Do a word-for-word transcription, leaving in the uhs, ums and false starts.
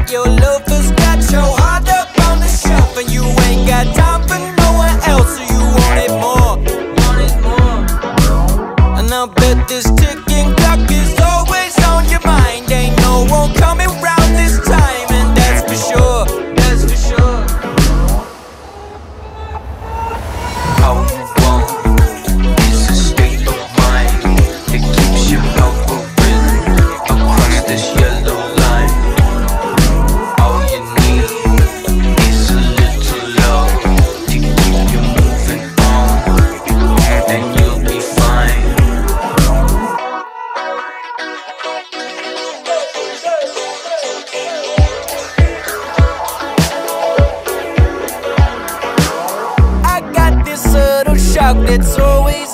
Your lover's got your heart up on the shelf, and you ain't got time for no one else, so you want it more, want it more. And I'll bet this ticking clock is always on your mind. Ain't no one coming round this time, and that's for sure, that's for sure. All you want is a state of mind that keeps you hovering across this yellow line. All you need is a little love to keep you moving on, and you'll be fine. I got this subtle shock that's always